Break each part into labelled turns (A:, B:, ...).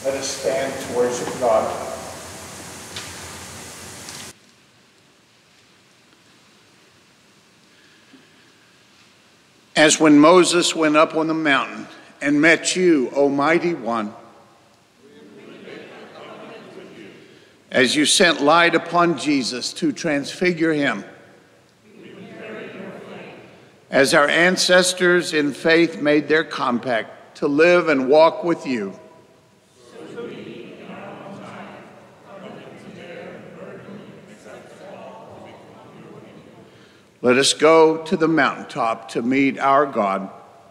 A: Let us stand to worship God. As when Moses went up on the mountain and met you, O mighty one, as you sent light upon Jesus to transfigure him, as our ancestors in faith made their compact to live and walk with you, let us go to the mountaintop to meet our God.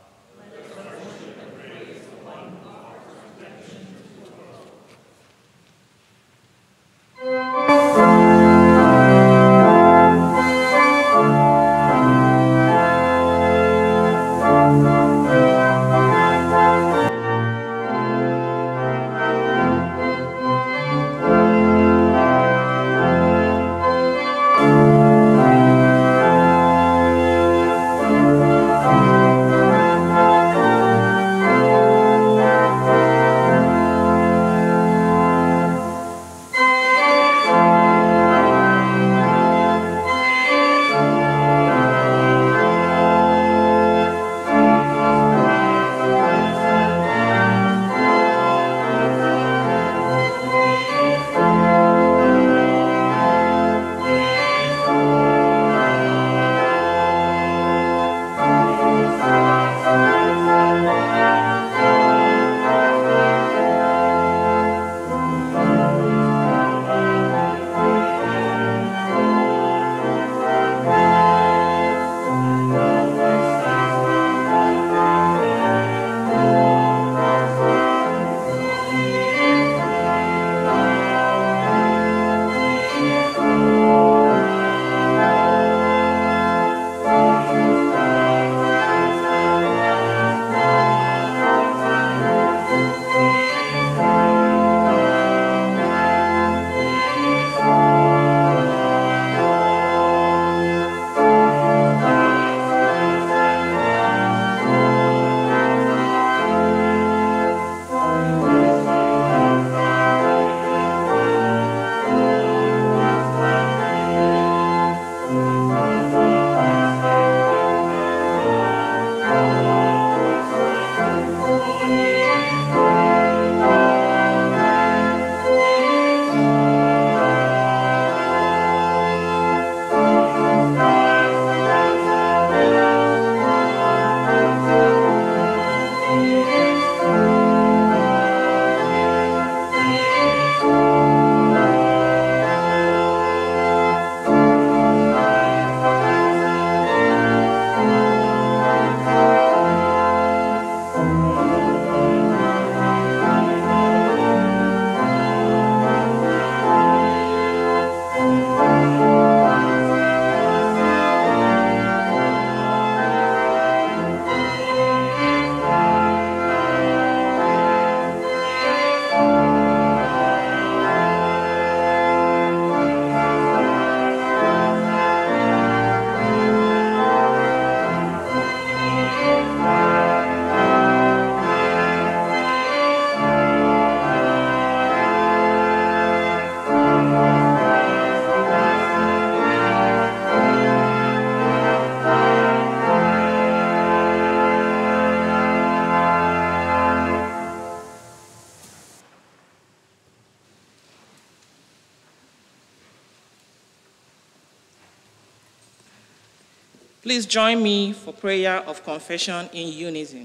B: Please join me for prayer of confession in unison.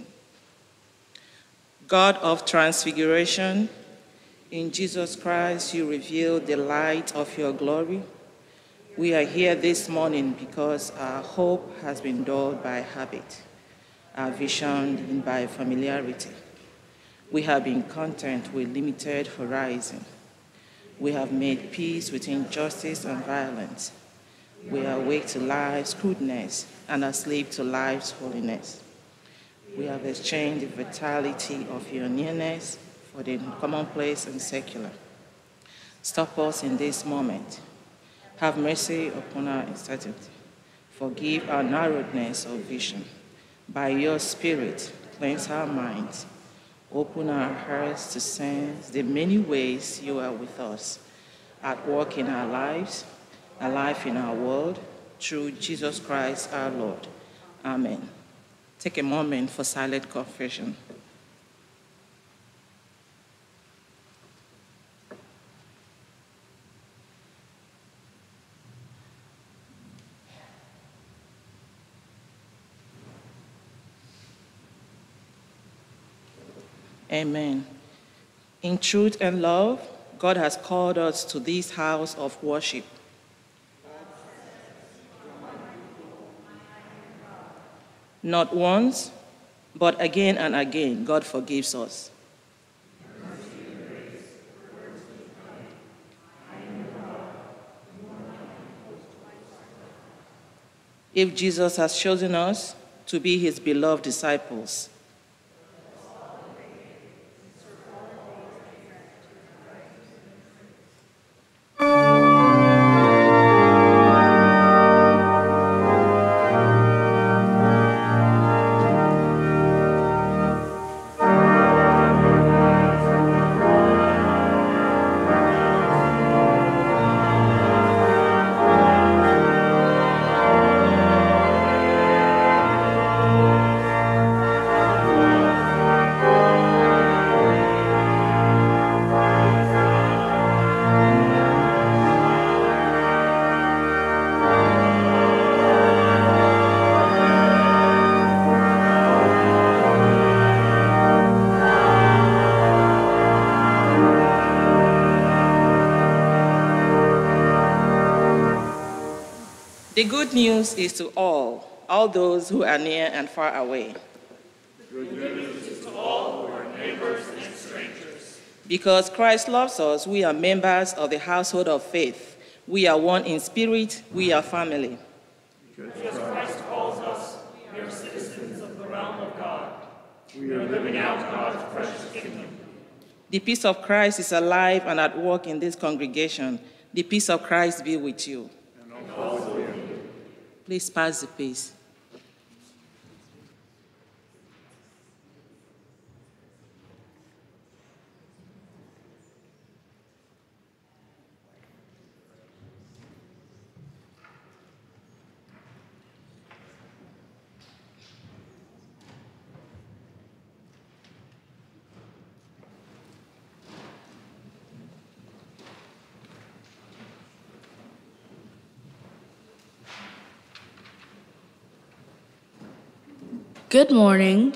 B: God of transfiguration, in Jesus Christ you reveal the light of your glory. We are here this morning because our hope has been dulled by habit, our vision by familiarity. We have been content with limited horizon. We have made peace with injustice and violence. We are awake to life's crudeness and asleep to life's holiness. We have exchanged the vitality of your nearness for the commonplace and secular. Stop us in this moment. Have mercy upon our uncertainty. Forgive our narrowness of vision. By your Spirit, cleanse our minds. Open our hearts to sense the many ways you are with us, at work in our lives, alive in our world, through Jesus Christ our Lord. Amen. Take a moment for silent confession. Amen. In truth and love, God has called us to this house of worship. Not once, but again and again, God forgives us. If Jesus has chosen us to be his beloved disciples, the good news is to all those who are near and far away.
C: The good news is to all who are neighbors and strangers.
B: Because Christ loves us, we are members of the household of faith. We are one in spirit, we are family.
C: Because Christ calls us, we are citizens of the realm of God. We are living out God's precious kingdom.
B: The peace of Christ is alive and at work in this congregation. The peace of Christ be with you.
C: And also with you.
B: Please pass the peace.
D: Good morning.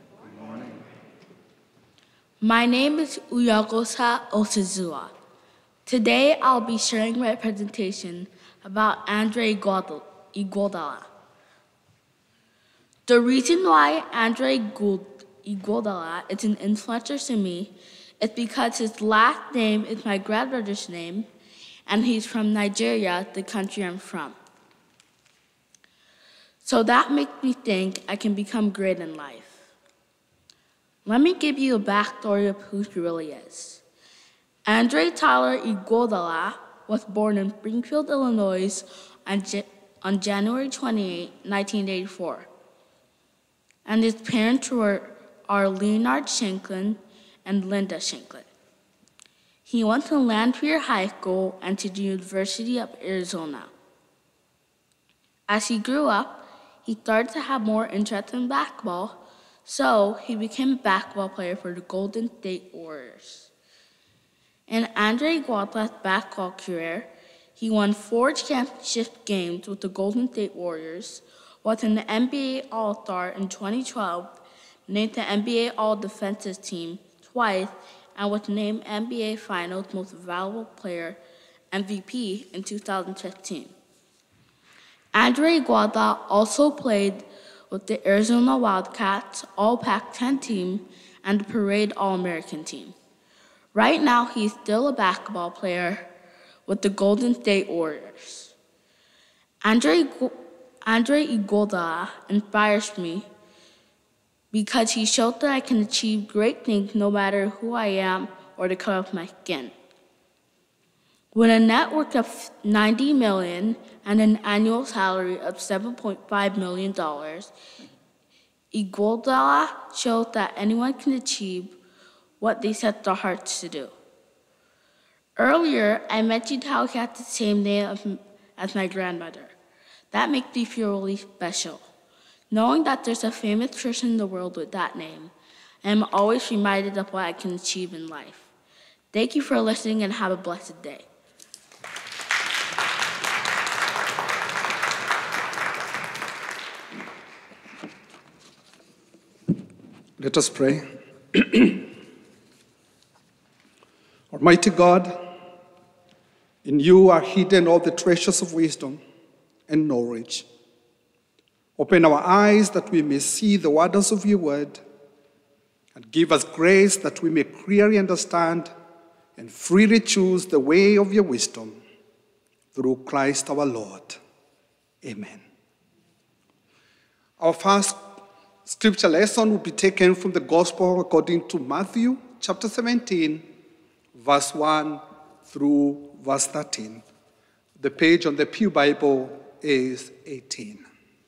D: My name is Uyagosa Osizua. Today I'll be sharing my presentation about Andre Iguodala. The reason why Andre Iguodala is an influencer to me is because his last name is my grandmother's name, and he's from Nigeria, the country I'm from. So that makes me think I can become great in life. Let me give you a backstory of who he really is. Andre Tyler Iguodala was born in Springfield, Illinois on January 28, 1984. And his parents are Leonard Shanklin and Linda Shanklin. He went to Lanphier High School and to the University of Arizona. As he grew up, he started to have more interest in basketball, so he became a basketball player for the Golden State Warriors. In Andre Iguodala's basketball career, he won 4 championship games with the Golden State Warriors, was an NBA All-Star in 2012, named the NBA All-Defensive Team twice, and was named NBA Finals Most Valuable Player MVP in 2015. Andre Iguodala also played with the Arizona Wildcats All-Pac-10 team and the Parade All-American team. Right now, he's still a basketball player with the Golden State Warriors. Andre Iguodala inspires me because he showed that I can achieve great things no matter who I am or the color of my skin. With a net worth of $90 million and an annual salary of $7.5 million, Iguodala shows that anyone can achieve what they set their hearts to do. Earlier, I mentioned how he had the same name as my grandmother. That makes me feel really special. Knowing that there's a famous person in the world with that name, I am always reminded of what I can achieve in life. Thank you for listening and have a blessed day.
E: Let us pray. Almighty God, in you are hidden all the treasures of wisdom and knowledge. Open our eyes that we may see the wonders of your word, and give us grace that we may clearly understand and freely choose the way of your wisdom. Through Christ our Lord. Amen. Our first scripture lesson will be taken from the Gospel according to Matthew chapter 17, verse 1 through verse 13. The page on the Pew Bible is 18.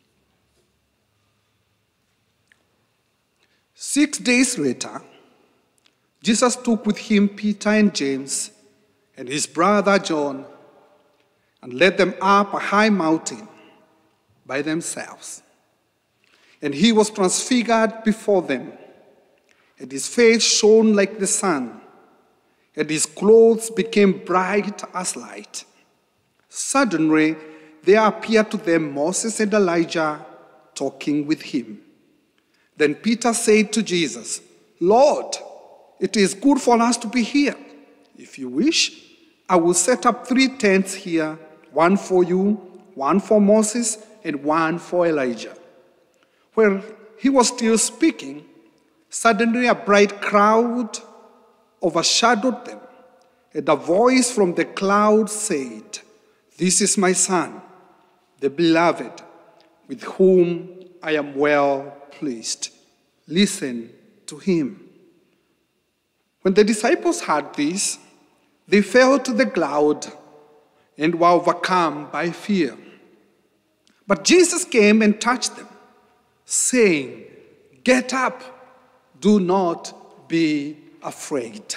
E: 6 days later, Jesus took with him Peter and James and his brother John and led them up a high mountain by themselves. And he was transfigured before them, and his face shone like the sun, and his clothes became bright as light. Suddenly, there appeared to them Moses and Elijah talking with him. Then Peter said to Jesus, "Lord, it is good for us to be here. If you wish, I will set up 3 tents here, one for you, one for Moses, and one for Elijah." While he was still speaking, suddenly a bright cloud overshadowed them, and a voice from the cloud said, "This is my son, the beloved, with whom I am well pleased. Listen to him." When the disciples heard this, they fell to the ground and were overcome by fear. But Jesus came and touched them, saying, "Get up, do not be afraid."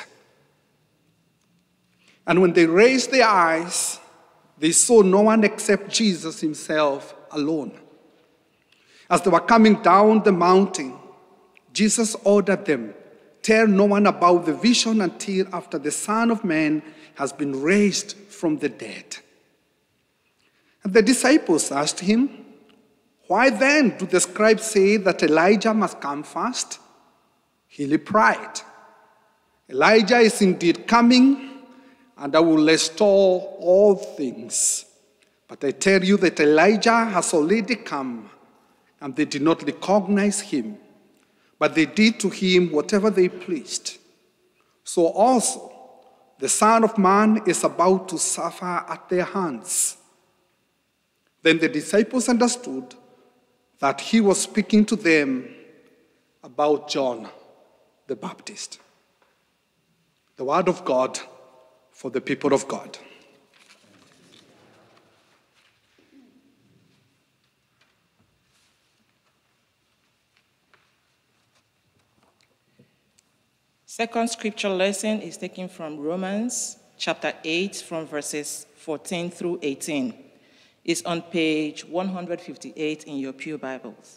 E: And when they raised their eyes, they saw no one except Jesus himself alone. As they were coming down the mountain, Jesus ordered them, "Tell no one about the vision until after the Son of Man has been raised from the dead." And the disciples asked him, "Why then do the scribes say that Elijah must come first?" He replied, "Elijah is indeed coming, and I will restore all things. But I tell you that Elijah has already come, and they did not recognize him, but they did to him whatever they pleased. So also the Son of Man is about to suffer at their hands." Then the disciples understood that he was speaking to them about John the Baptist. The word of God for the people of God.
B: Second scripture lesson is taken from Romans chapter 8 from verses 14 through 18. It's on page 158 in your Pew Bibles.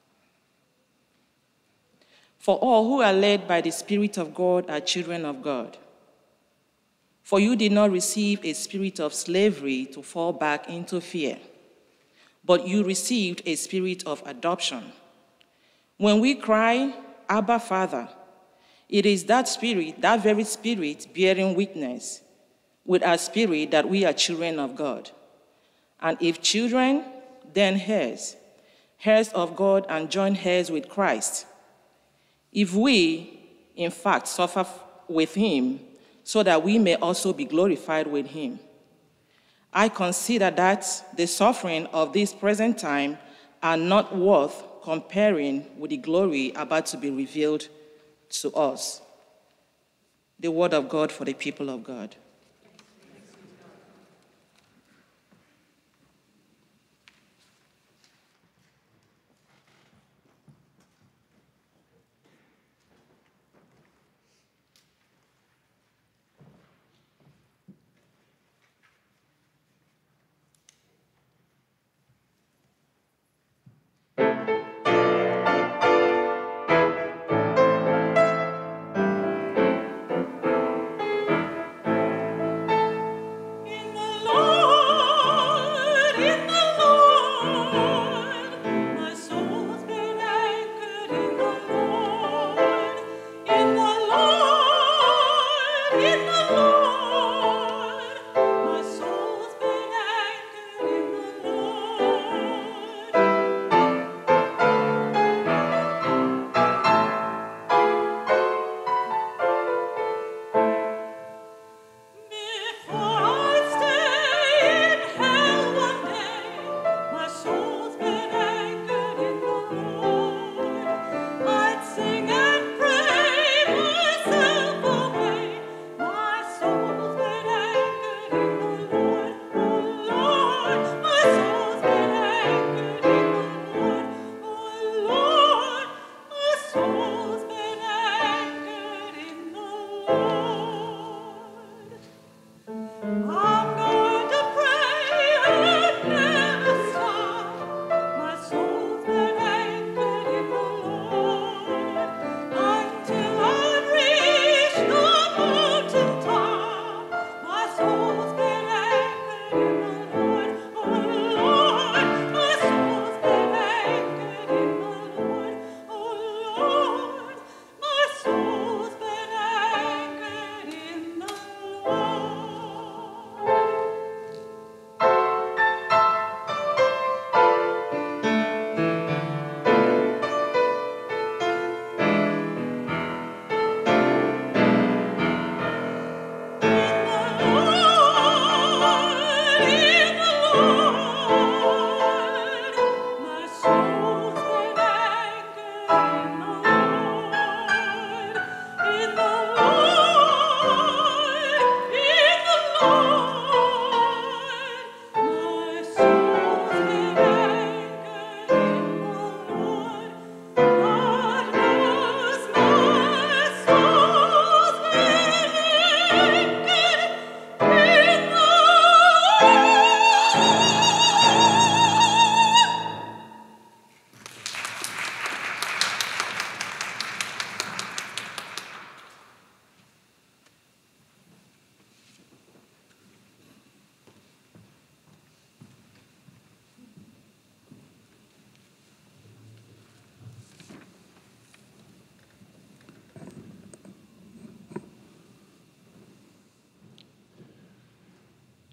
B: For all who are led by the Spirit of God are children of God. For you did not receive a spirit of slavery to fall back into fear, but you received a spirit of adoption. When we cry, "Abba, Father," it is that spirit, that very spirit, bearing witness with our spirit that we are children of God. And if children, then heirs, heirs of God and joint heirs with Christ. If we, in fact, suffer with him, so that we may also be glorified with him. I consider that the suffering of this present time are not worth comparing with the glory about to be revealed to us. The word of God for the people of God.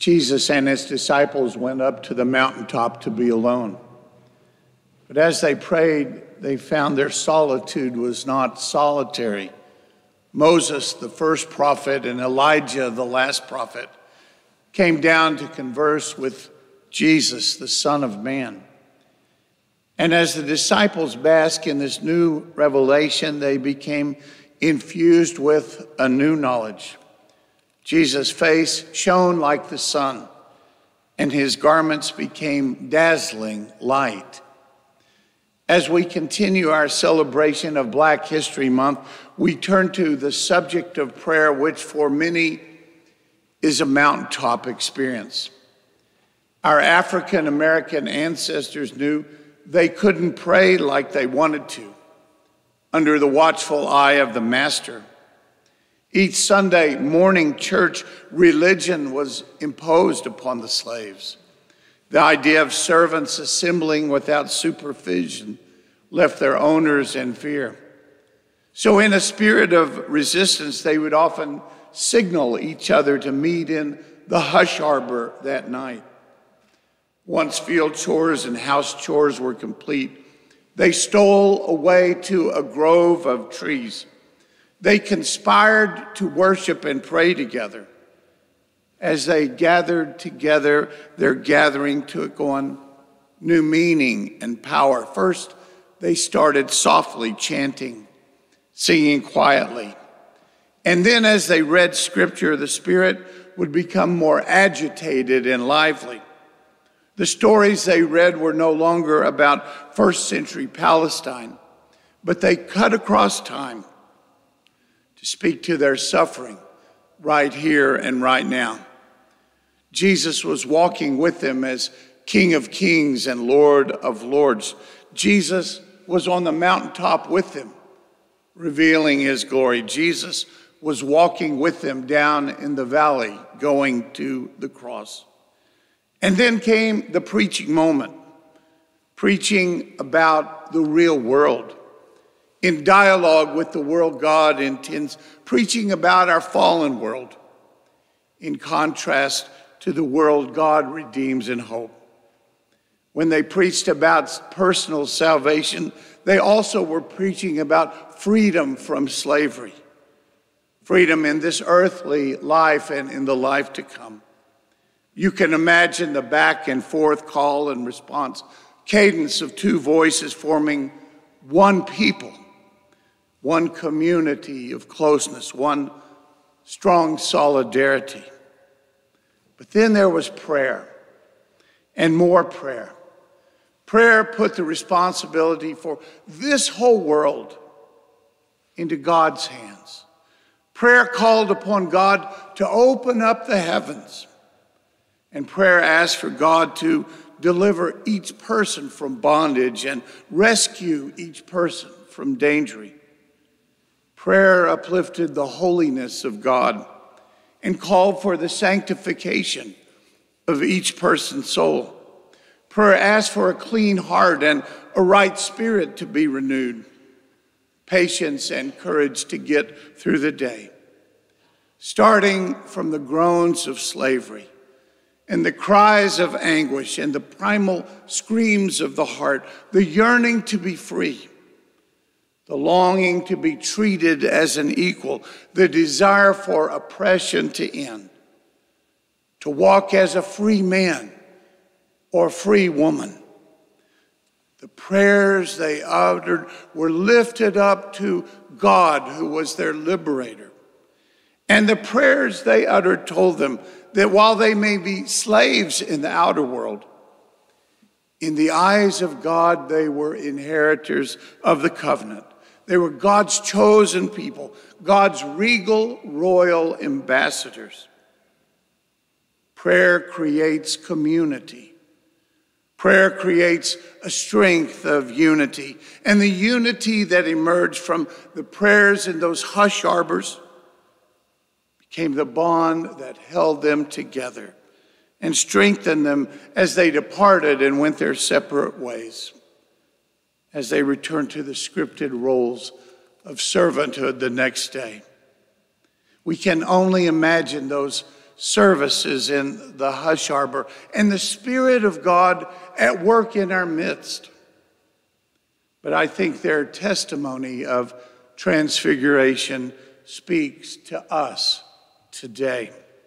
A: Jesus and his disciples went up to the mountaintop to be alone. But as they prayed, they found their solitude was not solitary. Moses, the first prophet, and Elijah, the last prophet, came down to converse with Jesus, the Son of Man. And as the disciples bask in this new revelation, they became infused with a new knowledge. Jesus' face shone like the sun, and his garments became dazzling light. As we continue our celebration of Black History Month, we turn to the subject of prayer, which for many is a mountaintop experience. Our African American ancestors knew they couldn't pray like they wanted to, under the watchful eye of the Master. Each Sunday morning church religion was imposed upon the slaves. The idea of servants assembling without supervision left their owners in fear. So in a spirit of resistance, they would often signal each other to meet in the hush harbor that night. Once field chores and house chores were complete, they stole away to a grove of trees. They conspired to worship and pray together. As they gathered together, their gathering took on new meaning and power. First, they started softly chanting, singing quietly. And then as they read scripture, the spirit would become more agitated and lively. The stories they read were no longer about first century Palestine, but they cut across time to speak to their suffering right here and right now. Jesus was walking with them as King of Kings and Lord of Lords. Jesus was on the mountaintop with them, revealing his glory. Jesus was walking with them down in the valley, going to the cross. And then came the preaching moment, preaching about the real world, in dialogue with the world God intends, preaching about our fallen world, in contrast to the world God redeems in hope. When they preached about personal salvation, they also were preaching about freedom from slavery, freedom in this earthly life and in the life to come. You can imagine the back and forth call and response, cadence of two voices forming one people, one community of closeness, one strong solidarity. But then there was prayer and more prayer. Prayer put the responsibility for this whole world into God's hands. Prayer called upon God to open up the heavens. And prayer asked for God to deliver each person from bondage and rescue each person from danger. Prayer uplifted the holiness of God and called for the sanctification of each person's soul. Prayer asked for a clean heart and a right spirit to be renewed, patience and courage to get through the day. Starting from the groans of slavery and the cries of anguish and the primal screams of the heart, the yearning to be free, the longing to be treated as an equal, the desire for oppression to end, to walk as a free man or free woman. The prayers they uttered were lifted up to God, who was their liberator. And the prayers they uttered told them that while they may be slaves in the outer world, in the eyes of God, they were inheritors of the covenant. They were God's chosen people, God's regal, royal ambassadors. Prayer creates community. Prayer creates a strength of unity. And the unity that emerged from the prayers in those hush harbors became the bond that held them together and strengthened them as they departed and went their separate ways, as they returned to the scripted roles of servanthood the next day. We can only imagine those services in the Hush Harbor, and the Spirit of God at work in our midst. But I think their testimony of transfiguration speaks to us today.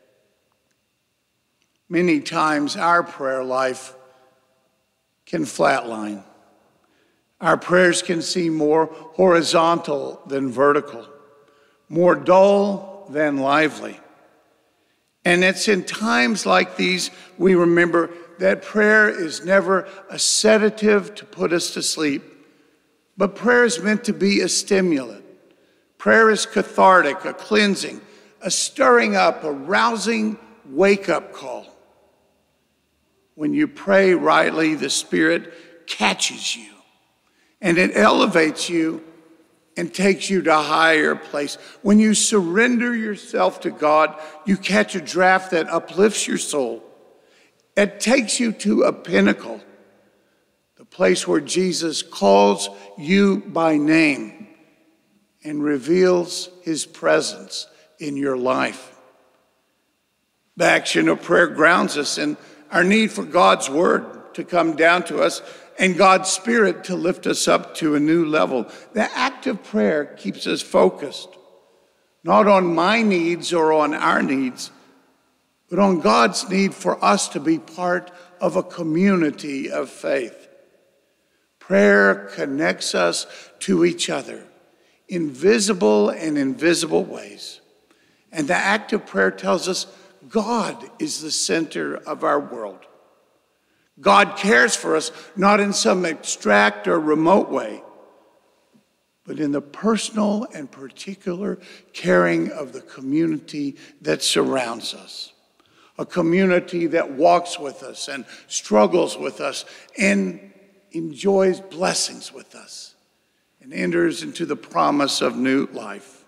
A: Many times our prayer life can flatline. Our prayers can seem more horizontal than vertical, more dull than lively. And it's in times like these we remember that prayer is never a sedative to put us to sleep, but prayer is meant to be a stimulant. Prayer is cathartic, a cleansing, a stirring up, a rousing wake-up call. When you pray rightly, the Spirit catches you, and it elevates you and takes you to a higher place. When you surrender yourself to God, you catch a draft that uplifts your soul. It takes you to a pinnacle, the place where Jesus calls you by name and reveals his presence in your life. The action of prayer grounds us in our need for God's word to come down to us and God's Spirit to lift us up to a new level. The act of prayer keeps us focused, not on my needs or on our needs, but on God's need for us to be part of a community of faith. Prayer connects us to each other in visible and invisible ways. And the act of prayer tells us God is the center of our world. God cares for us, not in some abstract or remote way, but in the personal and particular caring of the community that surrounds us. A community that walks with us and struggles with us and enjoys blessings with us and enters into the promise of new life.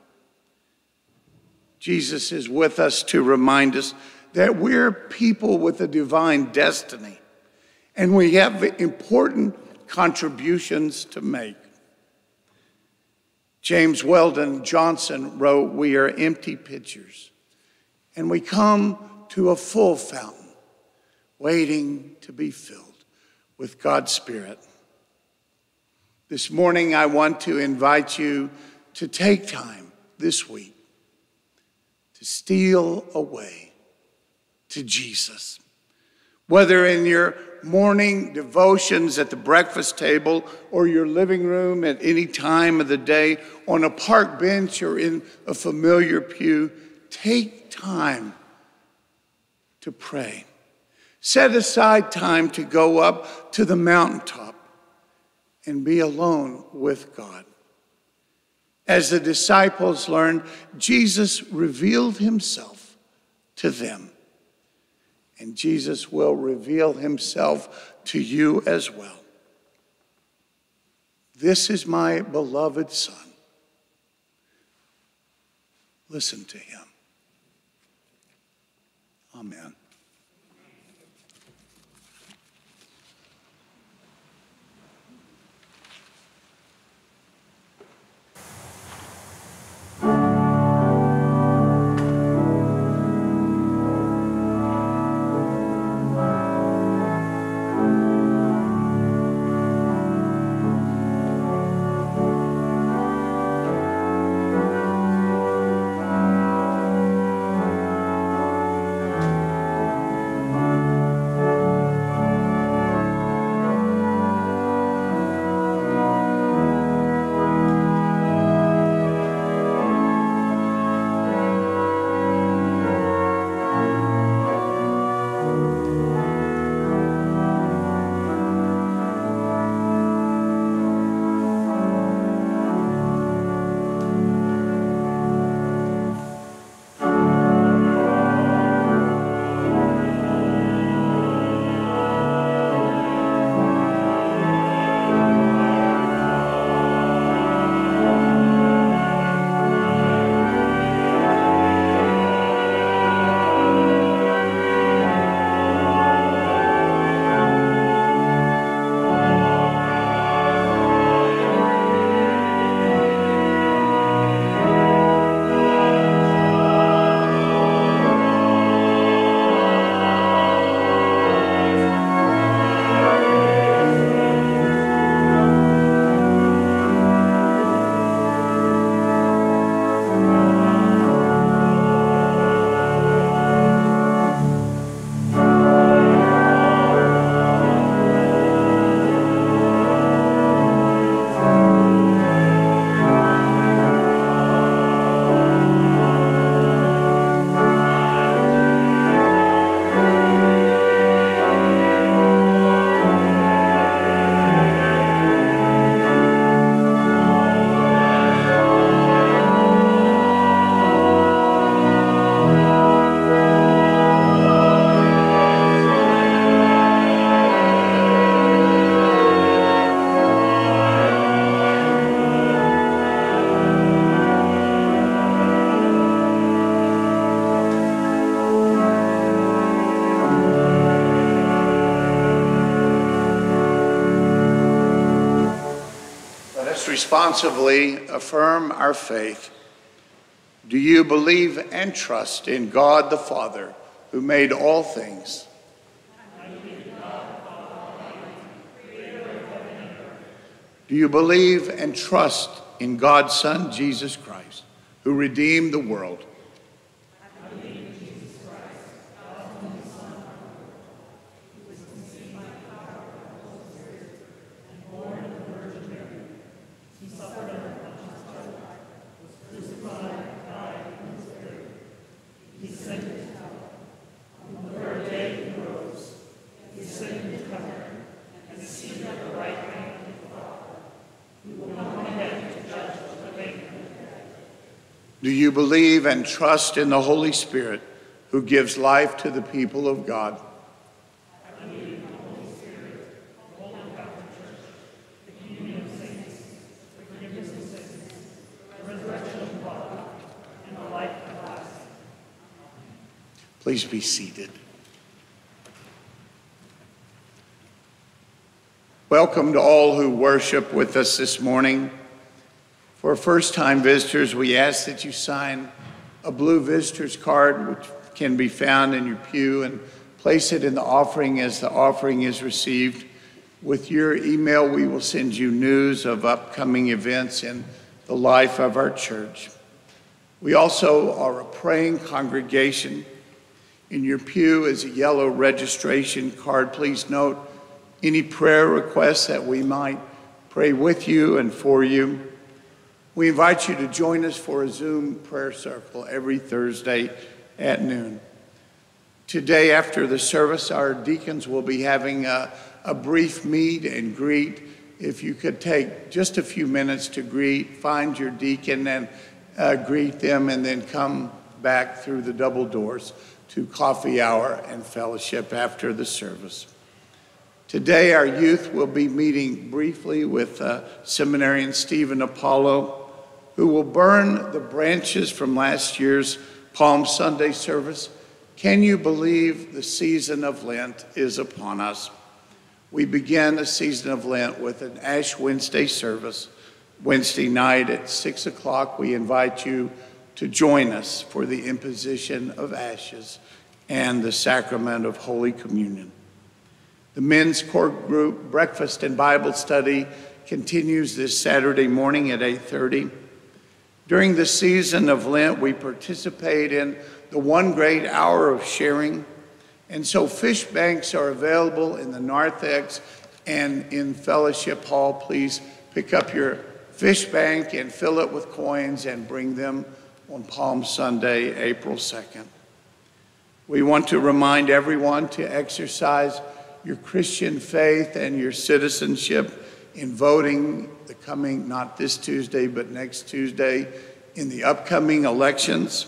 A: Jesus is with us to remind us that we're people with a divine destiny, and we have important contributions to make. James Weldon Johnson wrote, "We are empty pitchers, and we come to a full fountain, waiting to be filled with God's Spirit." This morning, I want to invite you to take time this week to steal away to Jesus. Whether in your morning devotions at the breakfast table or your living room at any time of the day, on a park bench or in a familiar pew, take time to pray. Set aside time to go up to the mountaintop and be alone with God. As the disciples learned, Jesus revealed himself to them. And Jesus will reveal himself to you as well. This is my beloved Son. Listen to him. Amen. responsibly affirm our faith. Do you believe and trust in God the Father, who made all things? Do you believe and trust in God's Son, Jesus Christ, who redeemed the world? Do you believe and trust in the Holy Spirit, who gives life to the people of God? Please be seated. Welcome to all who worship with us this morning. For first-time visitors, we ask that you sign a blue visitor's card, which can be found in your pew, and place it in the offering as the offering is received. With your email, we will send you news of upcoming events in the life of our church. We also are a praying congregation. In your pew is a yellow registration card. Please note any prayer requests that we might pray with you and for you. We invite you to join us for a Zoom prayer circle every Thursday at noon. Today, after the service, our deacons will be having a brief meet and greet. If you could take just a few minutes to greet, find your deacon and greet them, and then come back through the double doors to coffee hour and fellowship after the service. Today, our youth will be meeting briefly with seminarian Stephen Apollo, who will burn the branches from last year's Palm Sunday service. Can you believe the season of Lent is upon us? We begin the season of Lent with an Ash Wednesday service. Wednesday night at 6 o'clock, we invite you to join us for the imposition of ashes and the sacrament of Holy Communion. The men's core group breakfast and Bible study continues this Saturday morning at 8:30. During the season of Lent, we participate in the one great hour of sharing, and so fish banks are available in the narthex and in Fellowship Hall. Please pick up your fish bank and fill it with coins and bring them on Palm Sunday, April 2nd. We want to remind everyone to exercise your Christian faith and your citizenship in voting the coming, not this Tuesday, but next Tuesday, in the upcoming elections,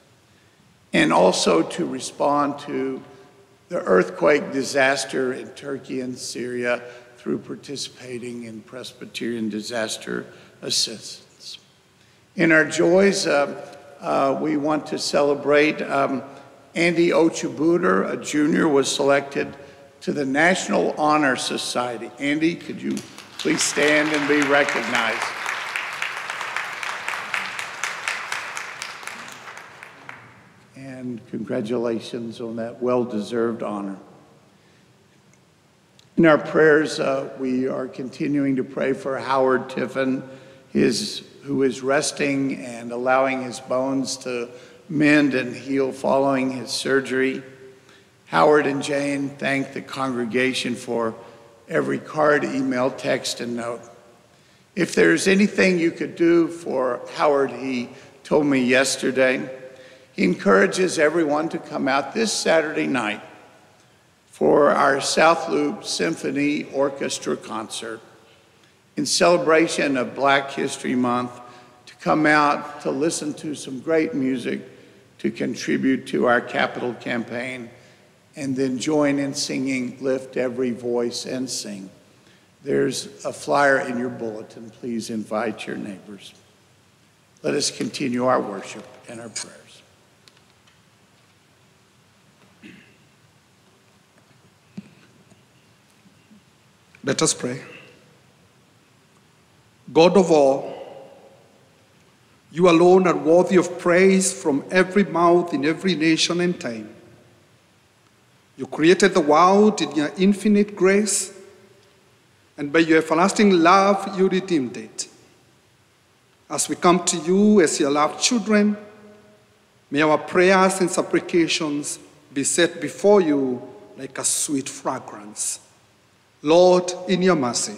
A: and also to respond to the earthquake disaster in Turkey and Syria through participating in Presbyterian disaster assistance. In our joys, we want to celebrate Andy Ochabuder, a junior, was selected to the National Honor Society. Andy, could you please stand and be recognized? And congratulations on that well-deserved honor. In our prayers, we are continuing to pray for Howard Tiffin, who is resting and allowing his bones to mend and heal following his surgery. Howard and Jane thank the congregation for every card, email, text, and note. If there's anything you could do for Howard, he told me yesterday, he encourages everyone to come out this Saturday night for our South Loop Symphony Orchestra concert in celebration of Black History Month, to come out to listen to some great music, to contribute to our capital campaign, and then join in singing Lift Every Voice and Sing. There's a flyer in your bulletin. Please invite your neighbors. Let us continue our worship and our prayers.
E: Let us pray. God of all, you alone are worthy of praise from every mouth in every nation and time. You created the world in your infinite grace, and by your everlasting love, you redeemed it. As we come to you as your loved children, may our prayers and supplications be set before you like a sweet fragrance. Lord, in your mercy,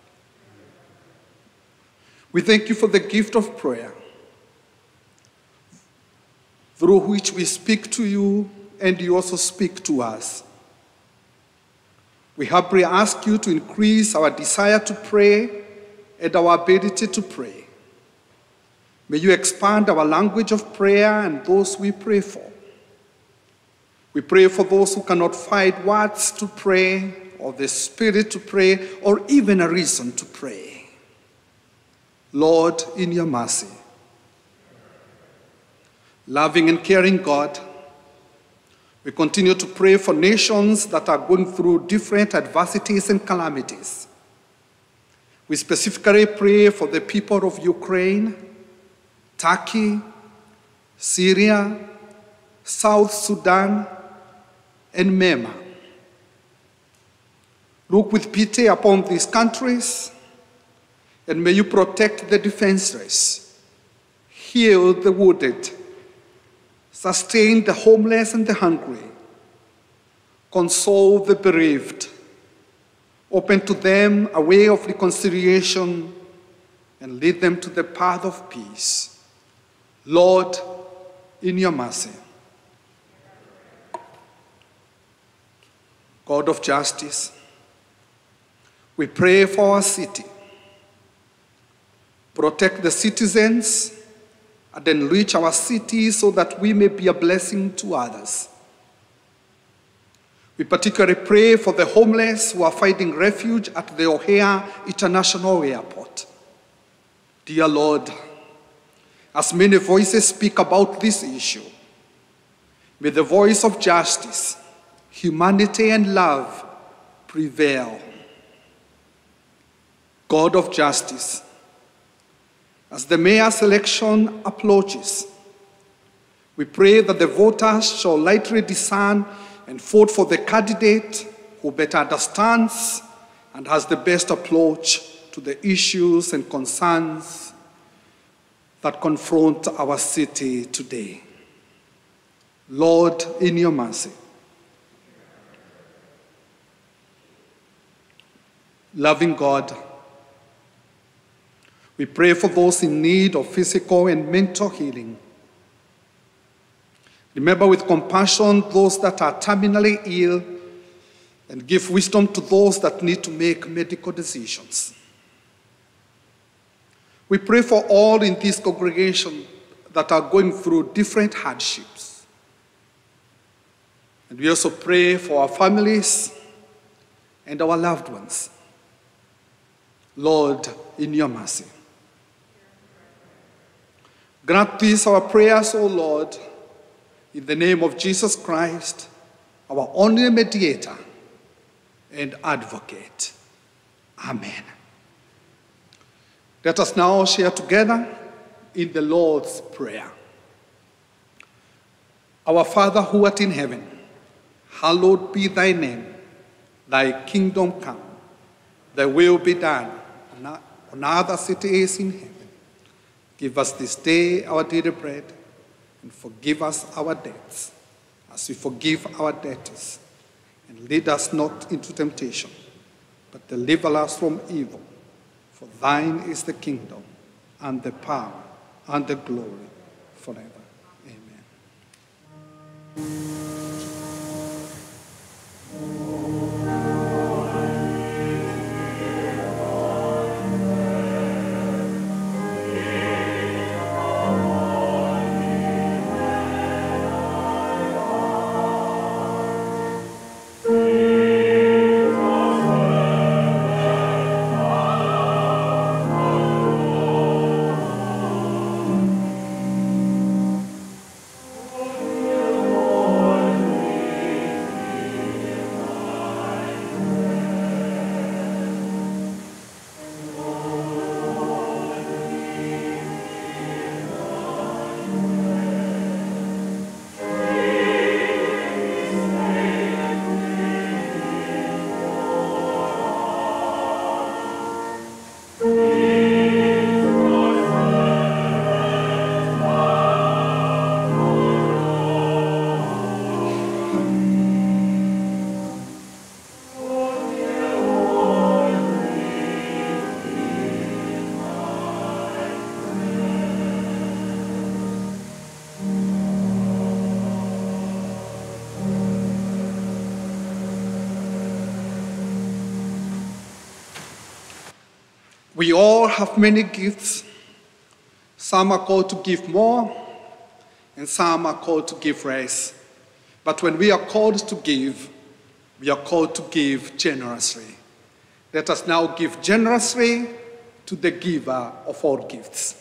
E: we thank you for the gift of prayer, through which we speak to you and you also speak to us. We humbly ask you to increase our desire to pray and our ability to pray. May you expand our language of prayer and those we pray for. We pray for those who cannot find words to pray, or the spirit to pray, or even a reason to pray. Lord, in your mercy. Loving and caring God, we continue to pray for nations that are going through different adversities and calamities. We specifically pray for the people of Ukraine, Turkey, Syria, South Sudan, and Myanmar. Look with pity upon these countries, and may you protect the defenseless, heal the wounded, sustain the homeless and the hungry, console the bereaved, open to them a way of reconciliation, and lead them to the path of peace. Lord, in your mercy. God of justice, we pray for our city. Protect the citizens and enrich our city so that we may be a blessing to others. We particularly pray for the homeless who are finding refuge at the O'Hare International Airport. Dear Lord, as many voices speak about this issue, may the voice of justice, humanity, and love prevail. God of justice, as the mayor's election approaches, we pray that the voters shall lightly discern and vote for the candidate who better understands and has the best approach to the issues and concerns that confront our city today. Lord, in your mercy. Loving God, we pray for those in need of physical and mental healing. Remember with compassion those that are terminally ill, and give wisdom to those that need to make medical decisions. We pray for all in this congregation that are going through different hardships. And we also pray for our families and our loved ones. Lord, in your mercy. Grant these our prayers, O Lord, in the name of Jesus Christ, our only mediator and advocate. Amen. Let us now share together in the Lord's Prayer. Our Father who art in heaven, hallowed be thy name. Thy kingdom come, thy will be done on earth as it is in heaven. Give us this day our daily bread, and forgive us our debts, as we forgive our debtors. And lead us not into temptation, but deliver us from evil. For thine is the kingdom, and the power, and the glory, forever. Amen.
C: Lord,
E: We all have many gifts. Some are called to give more, and some are called to give less. But when we are called to give, we are called to give generously. Let us now give generously to the giver of all gifts.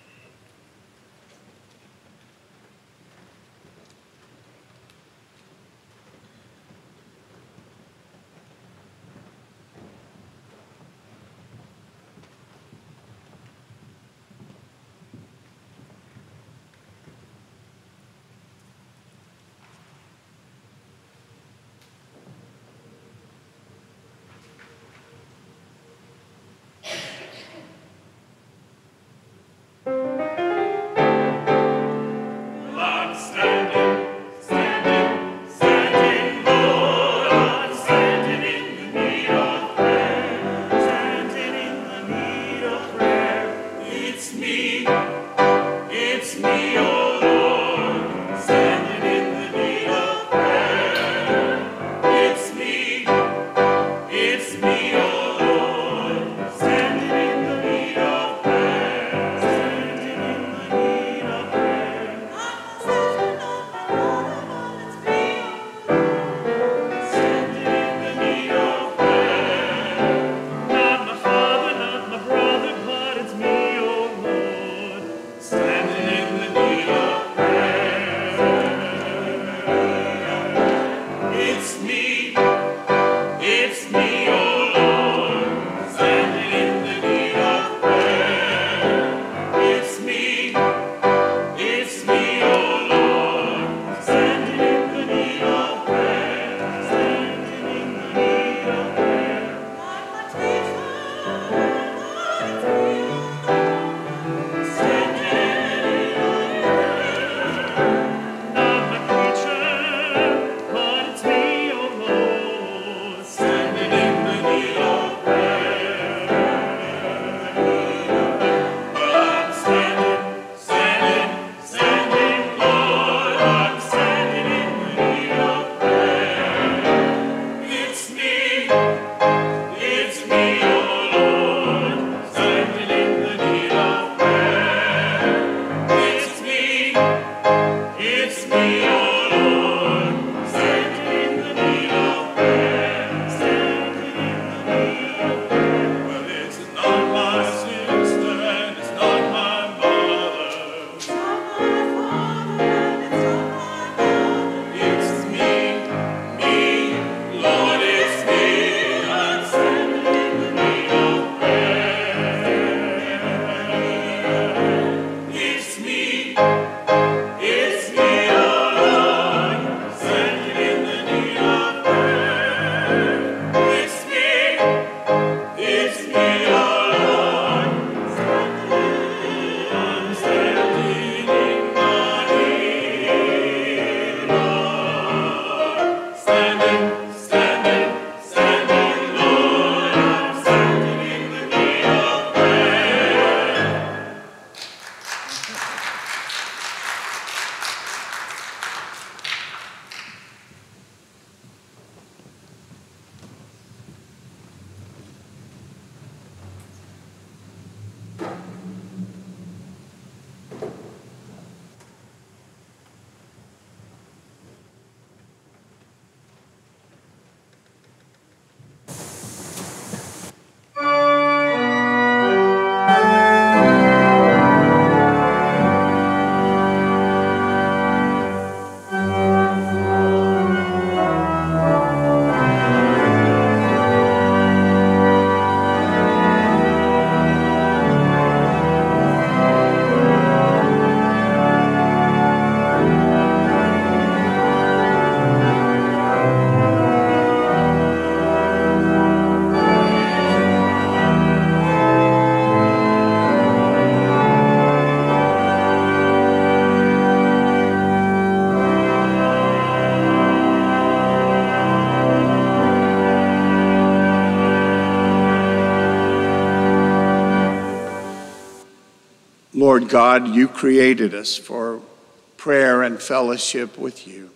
A: Lord God, you created us for prayer and fellowship with you.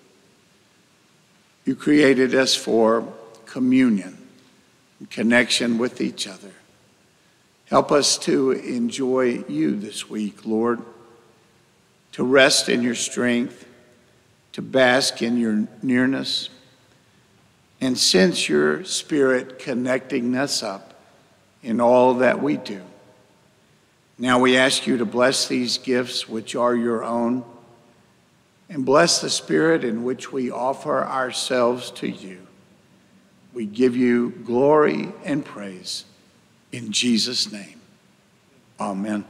A: You created us for communion and connection with each other. Help us to enjoy you this week, Lord, to rest in your strength, to bask in your nearness, and sense your Spirit connecting us up in all that we do. Now we ask you to bless these gifts which are your own, and bless the spirit in which we offer ourselves to you. We give you glory and praise in Jesus' name. Amen.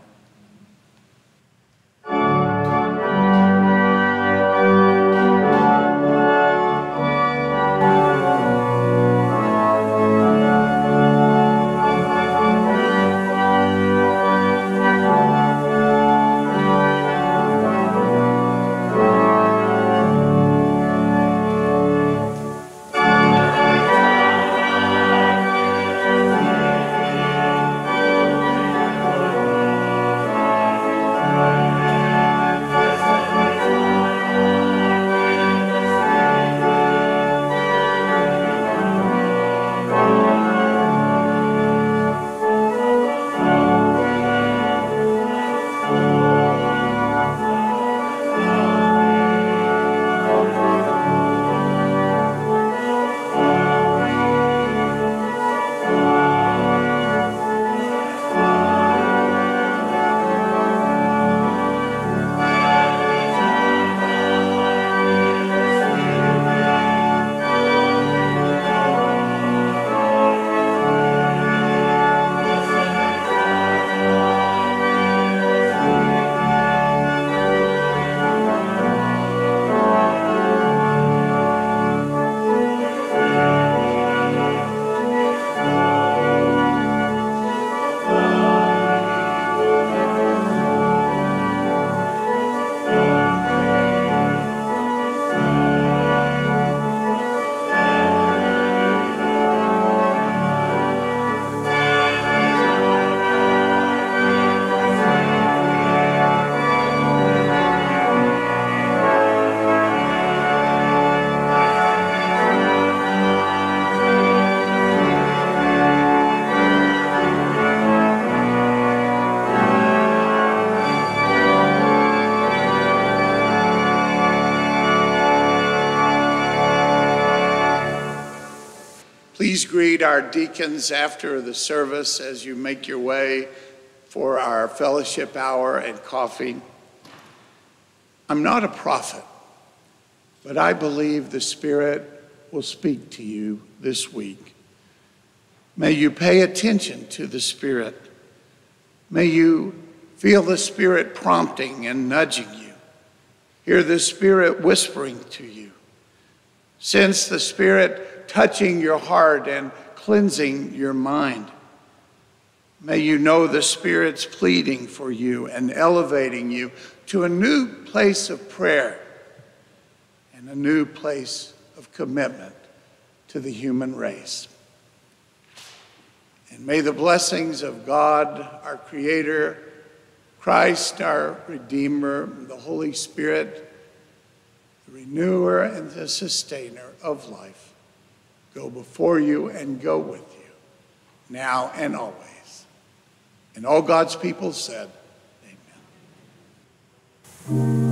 A: Please greet our deacons after the service as you make your way for our fellowship hour and coffee. I'm not a prophet, but I believe the Spirit will speak to you this week. May you pay attention to the Spirit. May you feel the Spirit prompting and nudging you. Hear the Spirit whispering to you. Sense the Spirit touching your heart and cleansing your mind. May you know the Spirit's pleading for you and elevating you to a new place of prayer and a new place of commitment to the human race. And may the blessings of God, our Creator, Christ, our Redeemer, the Holy Spirit, the renewer and the sustainer of life, go before you and go with you, now and always. And all God's people said, amen.